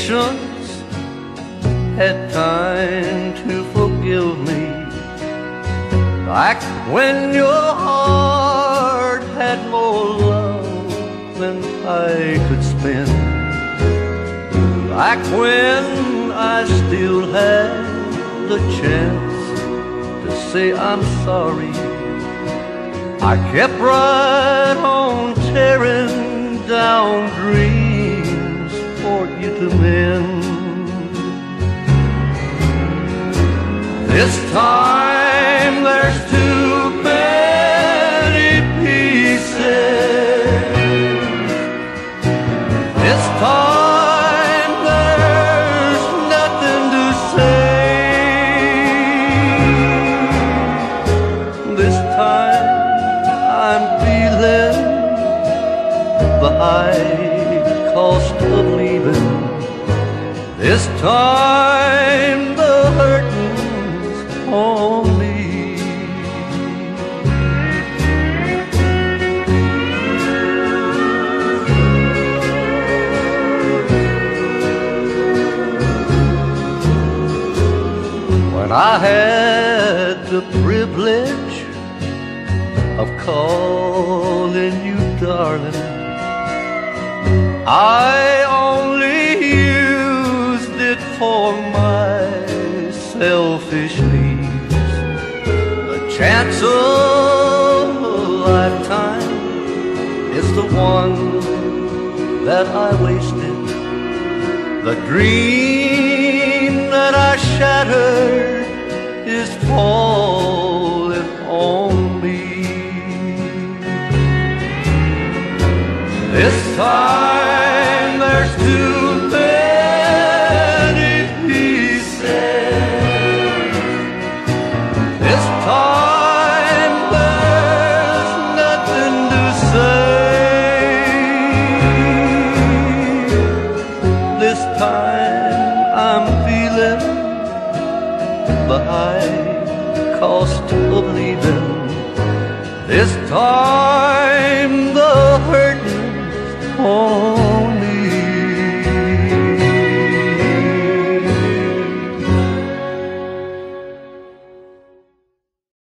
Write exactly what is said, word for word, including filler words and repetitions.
patience had time to forgive me, like when your heart had more love than I could spend, like when I still had the chance to say I'm sorry. I kept right on tearing down dreams for you to mend. This time there's too many pieces. This time there's nothing to say. This time I'm feeling the high cost of leaving. This time the hurting's on me. When I had the privilege of calling you darling, I only used it for my selfish needs. The chance of a lifetime is the one that I wasted. The dream that I shattered is falling on me. This time there's too many pieces. This time there's nothing to say. This time I'm feeling the high cost of leaving. This time the hurting's on